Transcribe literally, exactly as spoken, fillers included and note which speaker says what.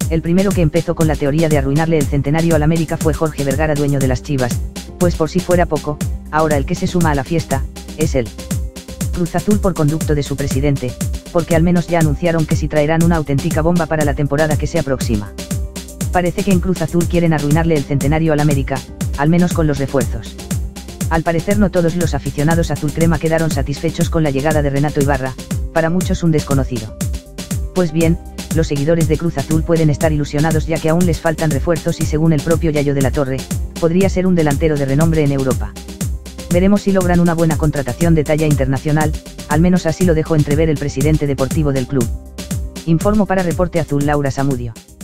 Speaker 1: El primero que empezó con la teoría de arruinarle el centenario al América fue Jorge Vergara, dueño de las Chivas, pues por si fuera poco, ahora el que se suma a la fiesta, es él. Cruz Azul por conducto de su presidente, porque al menos ya anunciaron que sí traerán una auténtica bomba para la temporada que se aproxima. Parece que en Cruz Azul quieren arruinarle el centenario al América, al menos con los refuerzos. Al parecer no todos los aficionados azul crema quedaron satisfechos con la llegada de Renato Ibarra, para muchos un desconocido. Pues bien, los seguidores de Cruz Azul pueden estar ilusionados ya que aún les faltan refuerzos y según el propio Yayo de la Torre, podría ser un delantero de renombre en Europa. Veremos si logran una buena contratación de talla internacional, al menos así lo dejó entrever el presidente deportivo del club. Informó para Reporte Azul Laura Samudio.